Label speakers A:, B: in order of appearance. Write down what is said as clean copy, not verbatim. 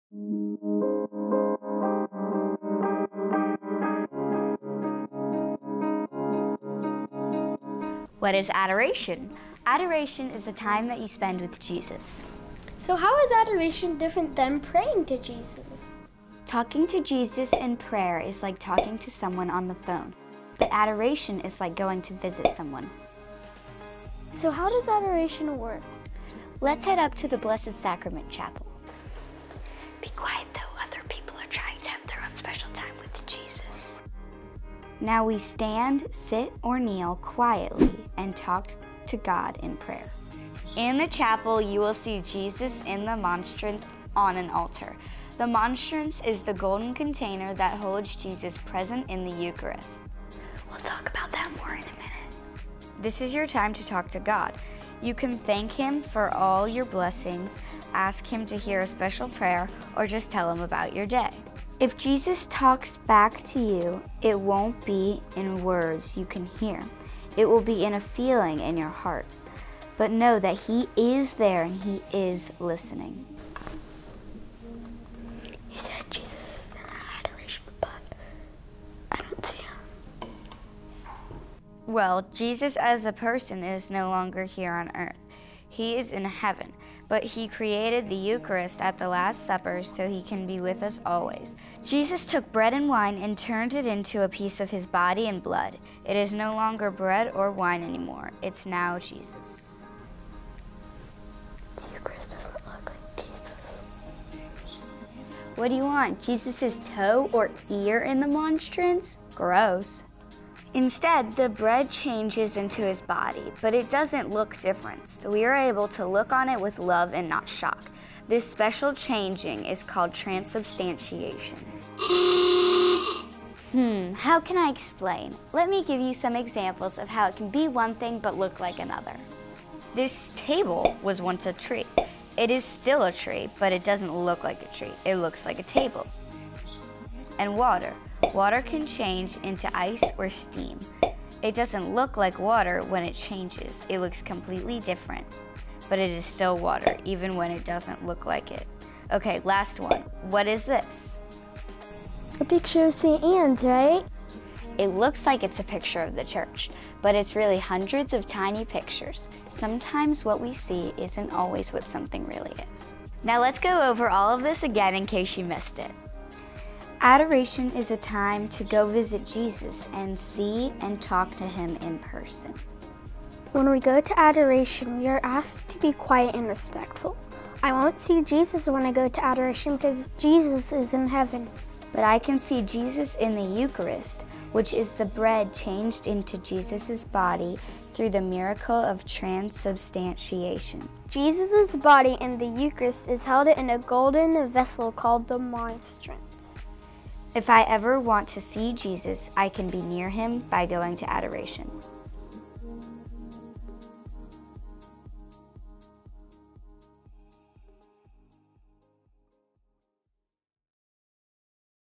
A: What is adoration? Adoration is the time that you spend with Jesus.
B: So how is adoration different than praying to Jesus?
A: Talking to Jesus in prayer is like talking to someone on the phone, but adoration is like going to visit someone.
B: So how does adoration work?
A: Let's head up to the Blessed Sacrament Chapel. Be quiet though, other people are trying to have their own special time with Jesus. Now we stand, sit, or kneel quietly and talk to God in prayer. In the chapel, you will see Jesus in the monstrance on an altar. The monstrance is the golden container that holds Jesus present in the Eucharist. We'll talk about that more in a minute. This is your time to talk to God. You can thank Him for all your blessings, ask Him to hear a special prayer, or just tell Him about your day. If Jesus talks back to you, it won't be in words you can hear. It will be in a feeling in your heart. But know that He is there and He is listening.
B: You said Jesus is in adoration, but I don't see Him.
A: Well, Jesus as a person is no longer here on earth. He is in heaven, but He created the Eucharist at the Last Supper so He can be with us always. Jesus took bread and wine and turned it into a piece of His body and blood. It is no longer bread or wine anymore. It's now Jesus.
B: The Eucharist doesn't look like Jesus.
A: What do you want, Jesus' toe or ear in the monstrance? Gross. Instead, the bread changes into His body, but it doesn't look different, so we are able to look on it with love and not shock. This special changing is called transubstantiation. How can I explain? Let me give you some examples of how it can be one thing but look like another. This table was once a tree. It is still a tree, but it doesn't look like a tree. It looks like a table. And water. Water can change into ice or steam. It doesn't look like water when it changes. It looks completely different, but it is still water, even when it doesn't look like it. Okay, last one. What is this?
B: A picture of St. Anne's, right?
A: It looks like it's a picture of the church, but it's really hundreds of tiny pictures. Sometimes what we see isn't always what something really is. Now let's go over all of this again in case you missed it. Adoration is a time to go visit Jesus and see and talk to Him in person.
B: When we go to adoration, we are asked to be quiet and respectful. I won't see Jesus when I go to adoration because Jesus is in heaven.
A: But I can see Jesus in the Eucharist, which is the bread changed into Jesus' body through the miracle of transubstantiation.
B: Jesus' body in the Eucharist is held in a golden vessel called the monstrance.
A: If I ever want to see Jesus, I can be near Him by going to adoration.